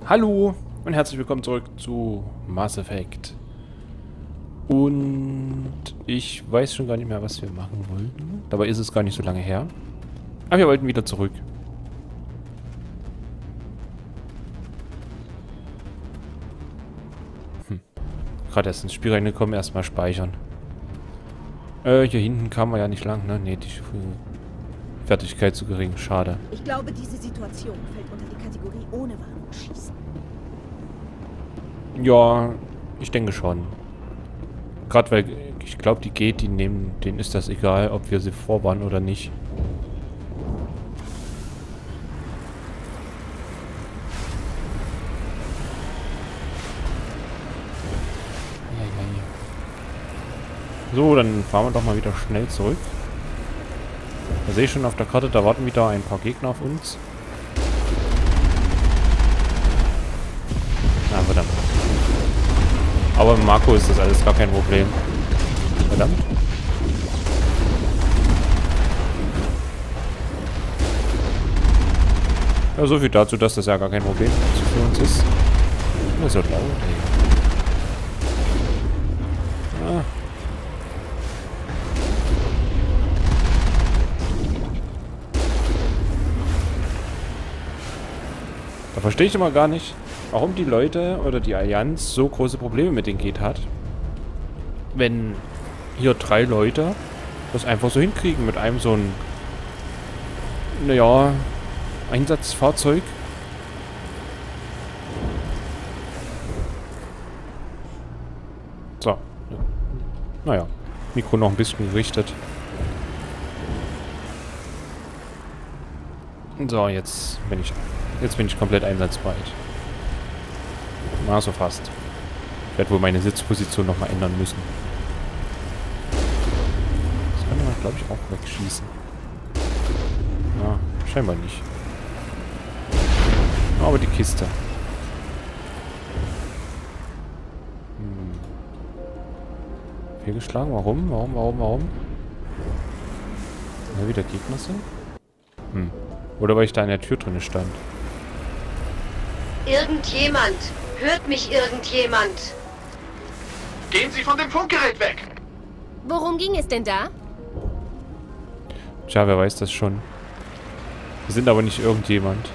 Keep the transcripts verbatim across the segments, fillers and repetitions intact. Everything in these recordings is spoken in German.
Hallo und herzlich willkommen zurück zu Mass Effect. Und ich weiß schon gar nicht mehr, was wir machen wollten. Dabei ist es gar nicht so lange her. Aber wir wollten wieder zurück. Hm. Gerade erst ins Spiel reingekommen, erstmal speichern. Äh, hier hinten kam man ja nicht lang, ne? Ne, die Fertigkeit zu gering. Schade. Ich glaube, diese Situation fällt unter die Kategorie ohne Warnung schießen. Ja, ich denke schon. Gerade weil ich glaube, die geht, die nehmen, denen ist das egal, ob wir sie vorwarnen oder nicht. Ja, ja, ja. So, dann fahren wir doch mal wieder schnell zurück. Da sehe ich schon auf der Karte, da warten wieder ein paar Gegner auf uns. Na, verdammt. Aber mit Marco ist das alles gar kein Problem. Verdammt. Ja, so viel dazu, dass das ja gar kein Problem für uns ist. Immer so laut, ey. Ah. Da verstehe ich immer gar nicht, warum die Leute oder die Allianz so große Probleme mit den Geth hat. Wenn hier drei Leute das einfach so hinkriegen mit einem so ein, naja, Einsatzfahrzeug. So. Naja, Mikro noch ein bisschen gerichtet. So, jetzt bin ich, jetzt bin ich komplett einsatzbereit. Na, so fast. Ich werde wohl meine Sitzposition nochmal ändern müssen. Das kann man, glaube ich, auch wegschießen. Ja, scheinbar nicht. Aber die Kiste. Hm. Fehlgeschlagen? Warum? Warum, warum, warum? Weil wieder Gegner sind? Hm. Oder weil ich da in der Tür drin stand. Irgendjemand. Hört mich irgendjemand? Gehen Sie von dem Funkgerät weg! Worum ging es denn da? Tja, wer weiß das schon. Wir sind aber nicht irgendjemand.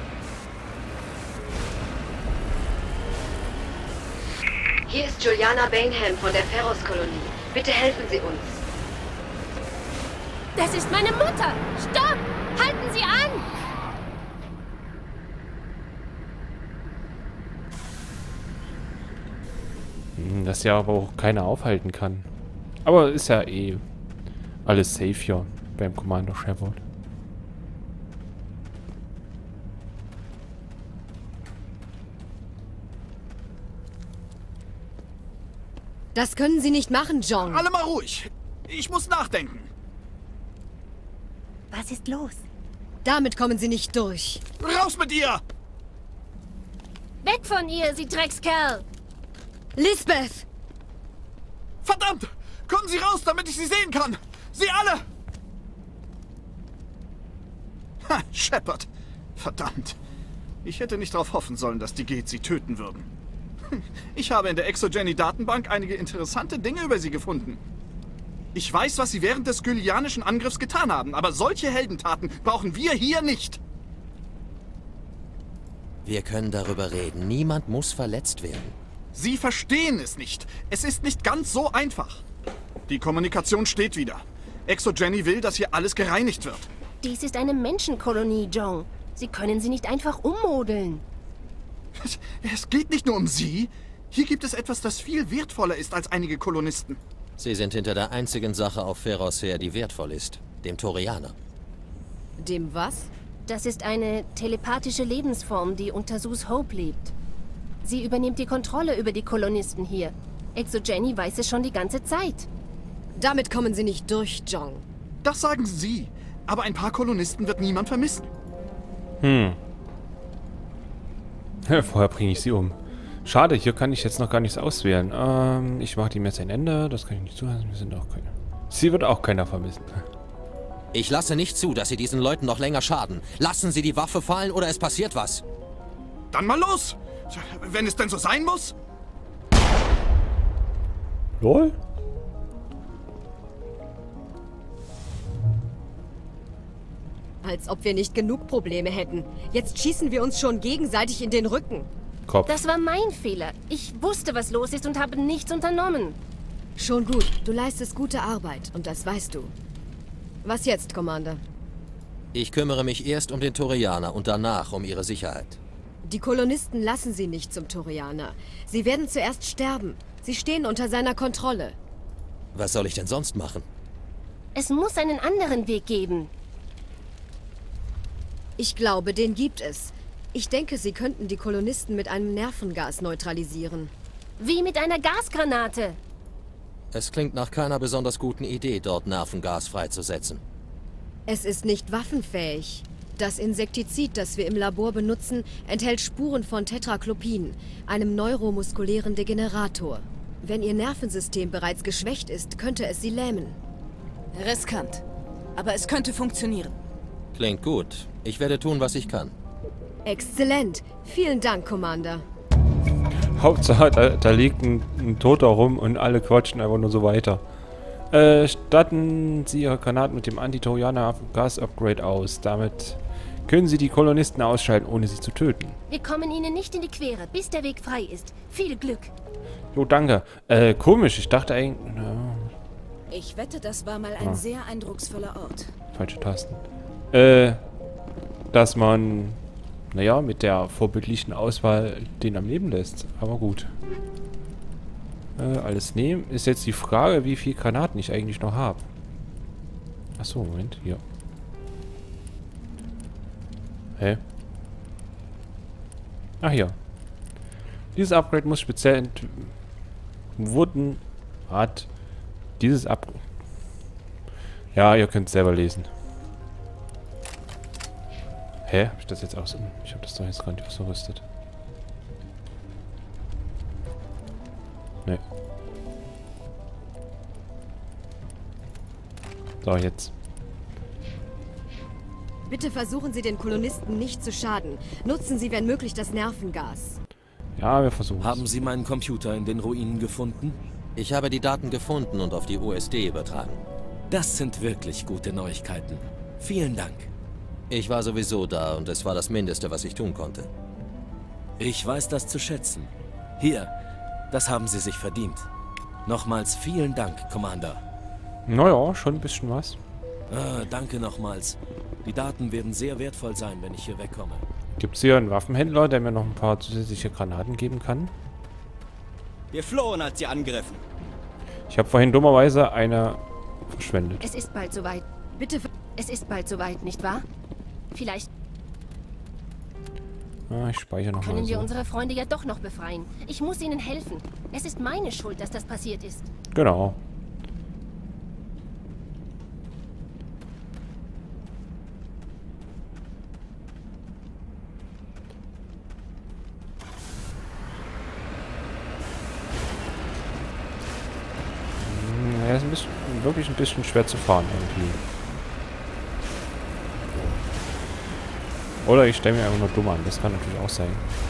Hier ist Juliana Bainham von der Ferros-Kolonie. Bitte helfen Sie uns. Das ist meine Mutter! Stopp! Halten Sie an! Das ja aber auch keiner aufhalten kann. Aber ist ja eh alles safe hier beim Commander Shepard. Das können Sie nicht machen, John. Alle mal ruhig. Ich muss nachdenken. Was ist los? Damit kommen Sie nicht durch. Raus mit ihr! Weg von ihr, Sie Dreckskerl! Lisbeth! Verdammt! Kommen Sie raus, damit ich Sie sehen kann! Sie alle! Ha, Shepard. Verdammt. Ich hätte nicht darauf hoffen sollen, dass die Geth Sie töten würden. Ich habe in der Exogeny-Datenbank einige interessante Dinge über Sie gefunden. Ich weiß, was Sie während des skylianischen Angriffs getan haben, aber solche Heldentaten brauchen wir hier nicht. Wir können darüber reden. Niemand muss verletzt werden. Sie verstehen es nicht. Es ist nicht ganz so einfach. Die Kommunikation steht wieder. Exogeny will, dass hier alles gereinigt wird. Dies ist eine Menschenkolonie, John. Sie können sie nicht einfach ummodeln. Es geht nicht nur um Sie. Hier gibt es etwas, das viel wertvoller ist als einige Kolonisten. Sie sind hinter der einzigen Sache auf Ferros her, die wertvoll ist. Dem Torianer. Dem was? Das ist eine telepathische Lebensform, die unter Sus Hope lebt. Sie übernimmt die Kontrolle über die Kolonisten hier. Exogeny weiß es schon die ganze Zeit. Damit kommen Sie nicht durch, John. Das sagen Sie. Aber ein paar Kolonisten wird niemand vermissen. Hm. Vorher bringe ich sie um. Schade, hier kann ich jetzt noch gar nichts auswählen. Ähm, ich mache ihm jetzt ein Ende. Das kann ich nicht zulassen. Wir sind auch keine. Sie wird auch keiner vermissen. Ich lasse nicht zu, dass Sie diesen Leuten noch länger schaden. Lassen Sie die Waffe fallen oder es passiert was. Dann mal los! Tja, wenn es denn so sein muss? Lol? Als ob wir nicht genug Probleme hätten. Jetzt schießen wir uns schon gegenseitig in den Rücken. Kopf. Das war mein Fehler. Ich wusste, was los ist und habe nichts unternommen. Schon gut. Du leistest gute Arbeit und das weißt du. Was jetzt, Commander? Ich kümmere mich erst um den Turianer und danach um ihre Sicherheit. Die Kolonisten lassen sie nicht zum Turianer. Sie werden zuerst sterben. Sie stehen unter seiner Kontrolle. Was soll ich denn sonst machen? Es muss einen anderen Weg geben. Ich glaube, den gibt es. Ich denke, sie könnten die Kolonisten mit einem Nervengas neutralisieren. Wie mit einer Gasgranate. Es klingt nach keiner besonders guten Idee, dort Nervengas freizusetzen. Es ist nicht waffenfähig. Das Insektizid, das wir im Labor benutzen, enthält Spuren von Tetraklopin, einem neuromuskulären Degenerator. Wenn ihr Nervensystem bereits geschwächt ist, könnte es sie lähmen. Riskant. Aber es könnte funktionieren. Klingt gut. Ich werde tun, was ich kann. Exzellent. Vielen Dank, Commander. Hauptsache, da, da liegt ein, ein Toter rum und alle quatschen einfach nur so weiter. Äh, statten Sie Ihre Granaten mit dem Anti-Torianer-Gas-Upgrade aus. Damit können Sie die Kolonisten ausschalten, ohne sie zu töten. Wir kommen Ihnen nicht in die Quere, bis der Weg frei ist. Viel Glück. Jo, danke. Äh, komisch. Ich dachte eigentlich... Na, Ich wette, das war mal ein Ah. sehr eindrucksvoller Ort. falsche Tasten. Äh, dass man, naja, mit der vorbildlichen Auswahl den am Leben lässt. Aber gut. Äh, alles nehmen. Ist jetzt die Frage, wie viel Granaten ich eigentlich noch habe. Achso, Moment, hier. Hä? Ach hier. Dieses Upgrade muss speziell ent... wurden... hat... Dieses Upgrade... Ja, ihr könnt es selber lesen. Hä? Hab ich das jetzt aus... Ich habe das doch jetzt gar nicht ausgerüstet. Ne. So, jetzt. Bitte versuchen Sie, den Kolonisten nicht zu schaden. Nutzen Sie, wenn möglich, das Nervengas. Ja, wir versuchen Haben Sie meinen Computer in den Ruinen gefunden? Ich habe die Daten gefunden und auf die U S D übertragen. Das sind wirklich gute Neuigkeiten. Vielen Dank. Ich war sowieso da und es war das Mindeste, was ich tun konnte. Ich weiß das zu schätzen. Hier, das haben Sie sich verdient. Nochmals vielen Dank, Commander. Naja, schon ein bisschen was. Ah, danke nochmals. Die Daten werden sehr wertvoll sein, wenn ich hier wegkomme. Gibt es hier einen Waffenhändler, der mir noch ein paar zusätzliche Granaten geben kann? Wir flohen, als sie angriffen. Ich habe vorhin dummerweise eine verschwendet. Es ist bald soweit. Bitte... ver- Es ist bald soweit, nicht wahr? Vielleicht Ah, ich speichere nochmal können wir so. unsere Freunde ja doch noch befreien. Ich muss ihnen helfen. Es ist meine Schuld, dass das passiert ist. Genau. Hm, Er ist ein bisschen, wirklich ein bisschen schwer zu fahren irgendwie. Oder ich stelle mir einfach nur dumm an. Das kann natürlich auch sein.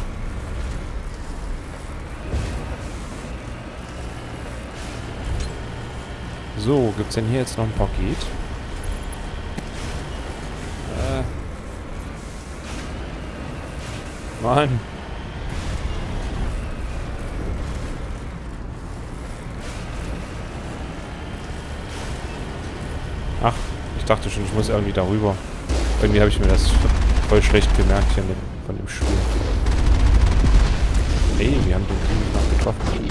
So, gibt es denn hier jetzt noch ein Paket? Äh. Mann. Ach, ich dachte schon, ich muss irgendwie darüber. Irgendwie habe ich mir das voll schlecht gemerkt hier mit, von dem Spiel. Hey, wir haben den Typen noch getroffen.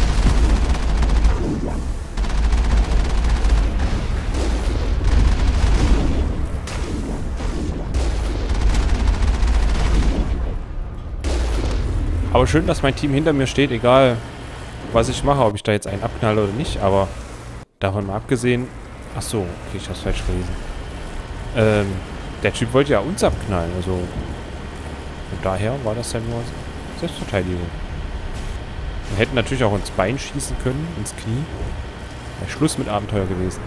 Aber schön, dass mein Team hinter mir steht, egal was ich mache, ob ich da jetzt einen abknalle oder nicht, aber davon mal abgesehen... Ach so, okay, ich hab's falsch gelesen. Ähm, der Typ wollte ja uns abknallen, also von daher war das ja nur Selbstverteidigung. Wir hätten natürlich auch ins Bein schießen können, ins Knie. Wäre Schluss mit Abenteuer gewesen.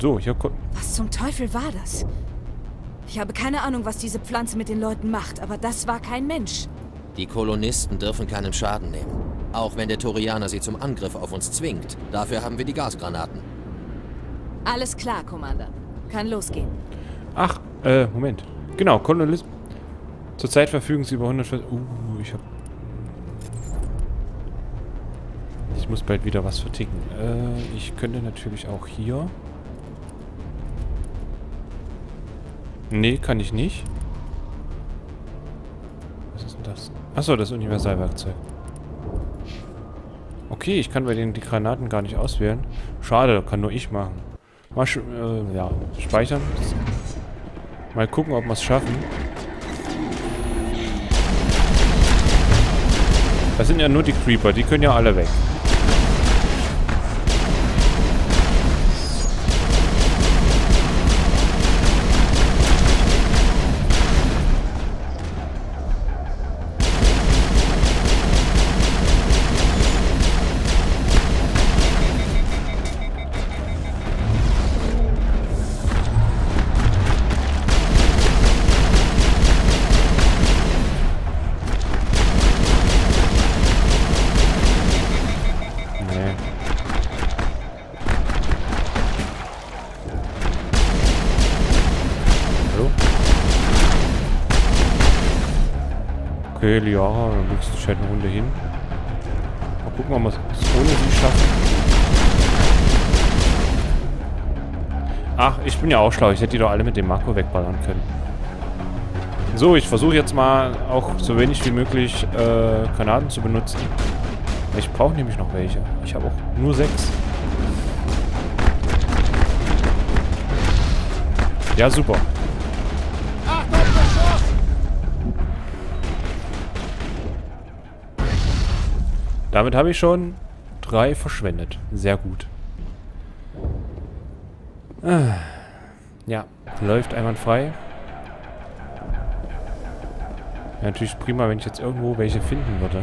So, hier kommt... Was zum Teufel war das? Ich habe keine Ahnung, was diese Pflanze mit den Leuten macht, aber das war kein Mensch. Die Kolonisten dürfen keinen Schaden nehmen. Auch wenn der Turianer sie zum Angriff auf uns zwingt. Dafür haben wir die Gasgranaten. Alles klar, Commander. Kann losgehen. Ach, äh, Moment. Genau, Kolonisten. Zurzeit verfügen sie über hundert... Uh, ich hab... Ich muss bald wieder was verticken. Äh, ich könnte natürlich auch hier... Nee, kann ich nicht. Was ist denn das? Achso, das Universalwerkzeug. Okay, ich kann bei denen die Granaten gar nicht auswählen. Schade, kann nur ich machen. Mal sch äh, ja, speichern. Mal gucken, ob wir es schaffen. Das sind ja nur die Creeper, die können ja alle weg. Okay, Liara, dann legst du dich halt eine Runde hin. Mal gucken, ob wir es ohne sie schaffen. Ach, ich bin ja auch schlau. Ich hätte die doch alle mit dem Makro wegballern können. So, ich versuche jetzt mal auch so wenig wie möglich äh, Granaten zu benutzen. Ich brauche nämlich noch welche. Ich habe auch nur sechs. Ja, super. Damit habe ich schon drei verschwendet. Sehr gut. Ah. Ja, läuft einwandfrei. Ja, natürlich prima, wenn ich jetzt irgendwo welche finden würde.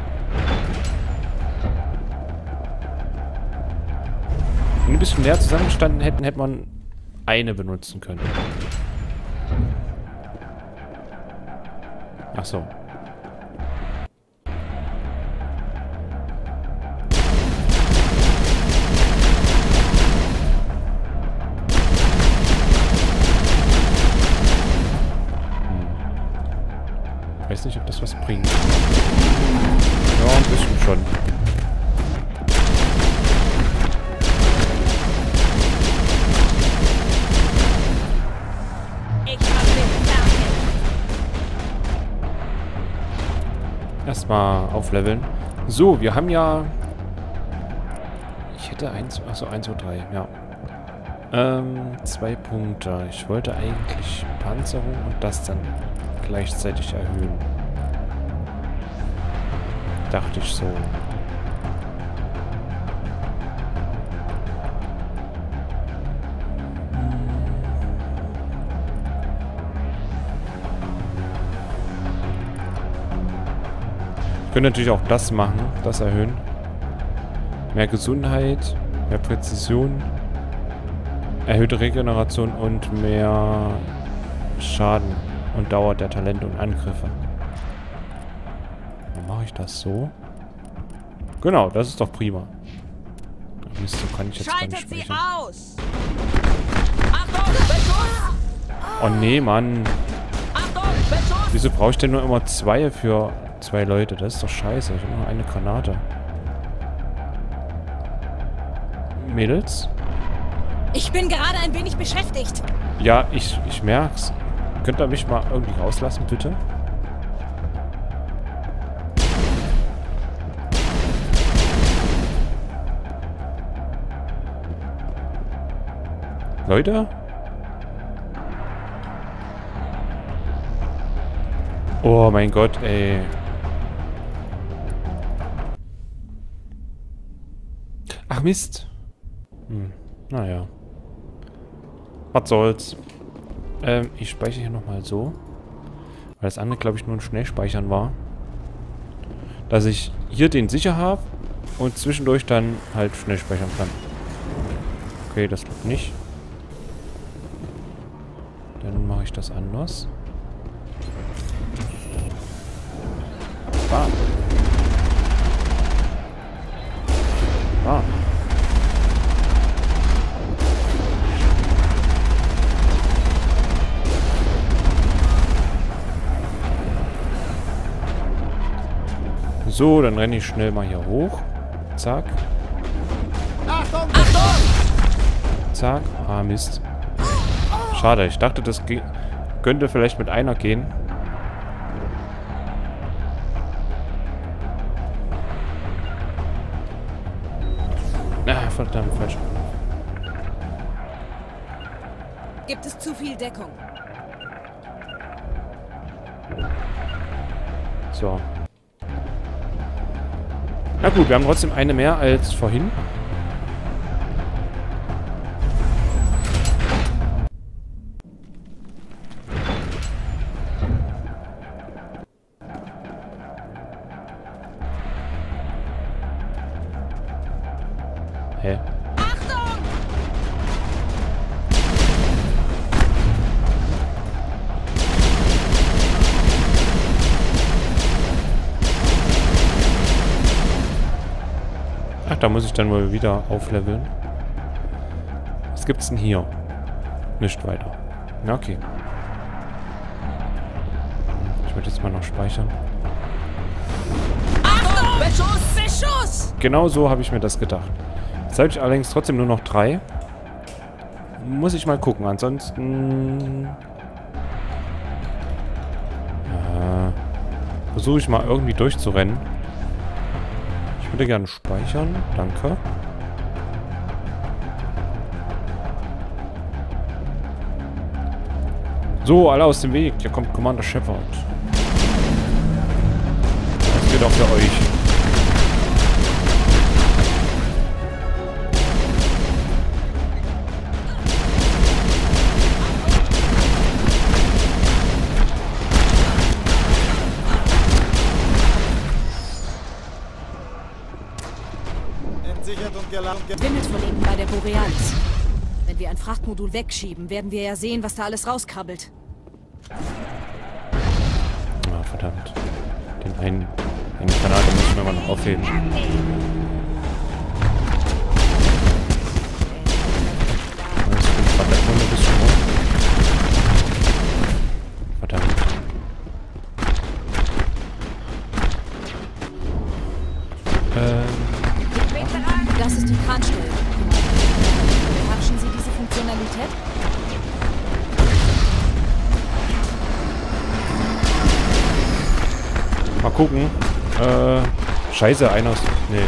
Wenn die ein bisschen näher zusammengestanden hätten, hätte man eine benutzen können. Ach so. Ich weiß nicht, ob das was bringt. Ja, ein bisschen schon. Erstmal aufleveln. So, wir haben ja... Ich hätte eins... Achso, eins, zwei, drei, ja. Ähm, zwei Punkte. Ich wollte eigentlich Panzerung und das dann gleichzeitig erhöhen. Dachte ich so. Ich könnte natürlich auch das machen, das erhöhen. Mehr Gesundheit, mehr Präzision, erhöhte Regeneration und mehr Schaden und Dauer der Talente und Angriffe. Dann mache ich das so. Genau, das ist doch prima. Mist, so kann ich jetzt gar nicht sprechen. aus! Oh nee, Mann. Wieso brauche ich denn nur immer zwei für zwei Leute? Das ist doch scheiße. Ich habe nur eine Granate. Mädels? Ich bin gerade ein wenig beschäftigt. Ja, ich, ich merk's. Könnt ihr mich mal irgendwie rauslassen, bitte? Leute? Oh mein Gott, ey. Ach Mist. Hm, naja. Was soll's. Ähm, ich speichere hier nochmal so. Weil das andere, glaube ich, nur ein Schnellspeichern war. Dass ich hier den sicher habe und zwischendurch dann halt schnell speichern kann. Okay, das klappt nicht. ich das anders? Bam. Bam. So, dann renne ich schnell mal hier hoch. Zack. Achtung! Achtung! Zack. Ah, Mist. Schade, ich dachte, das könnte vielleicht mit einer gehen. Ah, verdammt, falsch. Gibt es zu viel Deckung? So. Na gut, wir haben trotzdem eine mehr als vorhin. Hä? Achtung! Ach, da muss ich dann wohl wieder aufleveln. Was gibt's denn hier? Nicht weiter. Na, okay. Ich wollte jetzt mal noch speichern. Achtung! Beschuss! Beschuss! Genau so habe ich mir das gedacht. Jetzt habe ich allerdings trotzdem nur noch drei. Muss ich mal gucken. Ansonsten... Ja, versuche ich mal irgendwie durchzurennen. Ich würde gerne speichern. Danke. So, alle aus dem Weg. Hier kommt Commander Shepard. Das geht auch für euch. Wimmelt von ihnen bei der Borealis. Wenn wir ein Frachtmodul wegschieben, werden wir ja sehen, was da alles rauskrabbelt. Ah, verdammt. Den einen, einen Granate muss ich mir mal noch aufheben. Jetzt bin ich gerade der Kunde ein bisschen rum. Verdammt. Ähm... Das ist die Kranstelle. Beherrschen Sie diese Funktionalität? Mal gucken. Äh, scheiße, einer ist... Nee.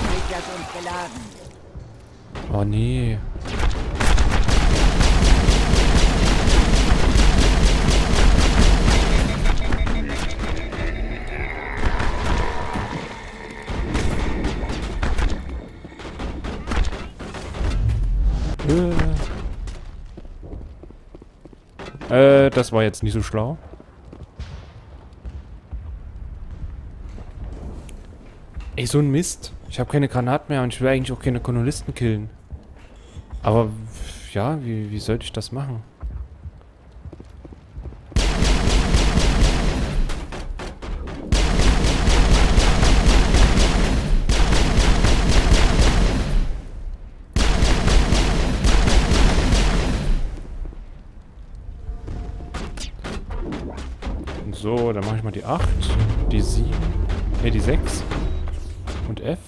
Oh, nee. Äh, das war jetzt nicht so schlau. Ey, so ein Mist. Ich habe keine Granaten mehr und ich will eigentlich auch keine Kolonisten killen. Aber, ja, wie, wie sollte ich das machen? So, dann mache ich mal die acht, die sieben, ne, die sechs und F.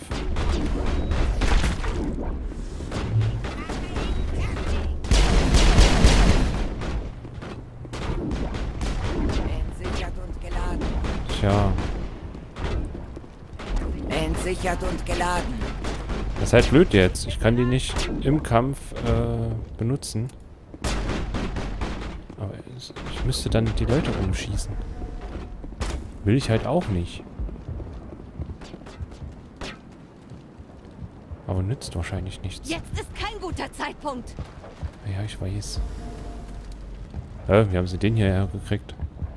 Entsichert und geladen. Tja. Entsichert und geladen. Das ist halt blöd jetzt. Ich kann die nicht im Kampf äh, benutzen. Aber ich müsste dann die Leute umschießen. Will ich halt auch nicht. Aber nützt wahrscheinlich nichts. Jetzt ist kein guter Zeitpunkt. Ja, ich weiß. Hä, wie haben sie den hierher gekriegt?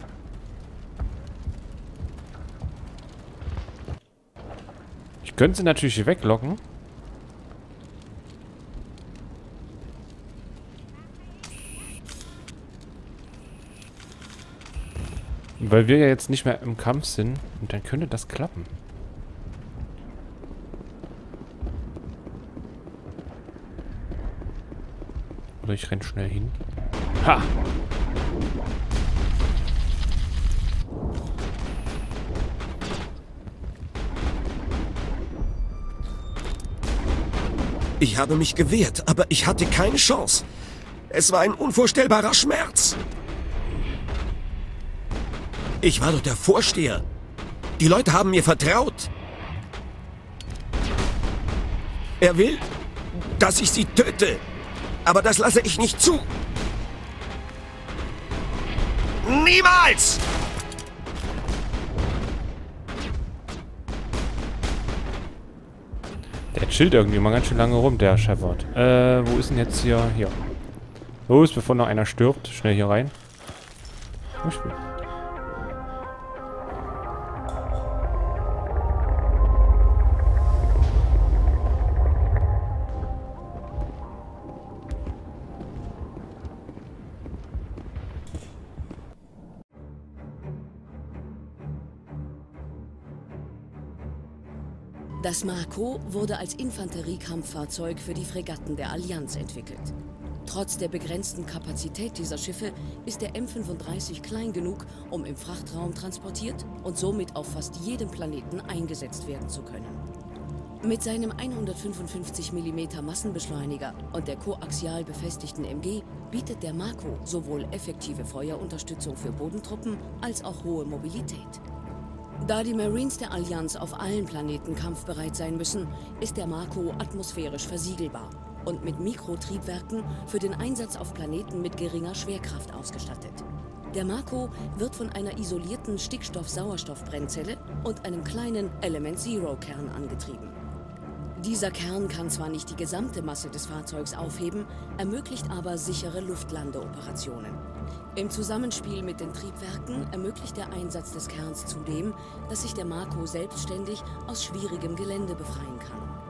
Ich könnte sie natürlich weglocken. weil wir ja jetzt nicht mehr im Kampf sind. Und dann könnte das klappen. Oder ich renn schnell hin. Ha! Ich habe mich gewehrt, aber ich hatte keine Chance. Es war ein unvorstellbarer Schmerz. Ich war doch der Vorsteher. Die Leute haben mir vertraut. Er will, dass ich sie töte. Aber das lasse ich nicht zu. Niemals! Der chillt irgendwie mal ganz schön lange rum, der Shepard. Äh, wo ist denn jetzt hier? Hier. Los, bevor noch einer stirbt. Schnell hier rein. Das Mako wurde als Infanteriekampffahrzeug für die Fregatten der Allianz entwickelt. Trotz der begrenzten Kapazität dieser Schiffe ist der M fünfunddreißig klein genug, um im Frachtraum transportiert und somit auf fast jedem Planeten eingesetzt werden zu können. Mit seinem hundertfünfundfünfzig Millimeter Massenbeschleuniger und der koaxial befestigten M G bietet der Mako sowohl effektive Feuerunterstützung für Bodentruppen als auch hohe Mobilität. Da die Marines der Allianz auf allen Planeten kampfbereit sein müssen, ist der Mako atmosphärisch versiegelbar und mit Mikrotriebwerken für den Einsatz auf Planeten mit geringer Schwerkraft ausgestattet. Der Mako wird von einer isolierten Stickstoff-Sauerstoff-Brennzelle und einem kleinen Element-Zero-Kern angetrieben. Dieser Kern kann zwar nicht die gesamte Masse des Fahrzeugs aufheben, ermöglicht aber sichere Luftlandeoperationen. Im Zusammenspiel mit den Triebwerken ermöglicht der Einsatz des Kerns zudem, dass sich der Mako selbstständig aus schwierigem Gelände befreien kann.